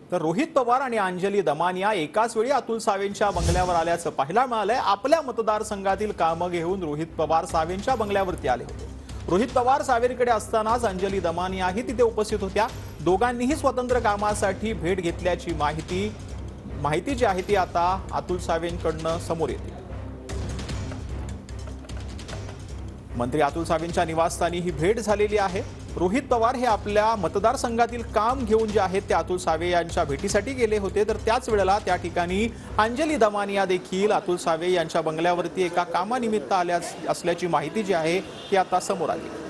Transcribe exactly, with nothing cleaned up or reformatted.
तर रोहित पवार आणि अंजली दमानिया एकाच वेळी अतुल सावेंच्या बंगल्यावर आल्याचं पाहायला मिळालंय। आपल्या मतदारसंघातील कामं घेऊन रोहित पवार सावेंच्या बंगल्यावरती आले होते। रोहित पवार सावेंकडे असतानाच अंजली दमानियाही तिथे उपस्थित होत्या। दोघांनीही स्वतंत्र कामासाठी भेट घेतल्याची माहिती माहिती जी आहे ती आता अतुल सावेंकडून समोर येते। मंत्री अतुल सावेंच्या निवासस्थानी ही भेट झालेली आहे। रोहित पवार हे आपल्या मतदारसंघातील काम घेऊन जे आहेत ते अतुल सावे यांच्या भेटीसाठी गेले होते, तर त्याच वेळेला त्या ठिकाणी अंजली दमानिया देखील अतुल सावे यांच्या बंगल्यावरती एका कामानिमित्त आल्या असल्याची माहिती जी आहे ती आता समोर आली।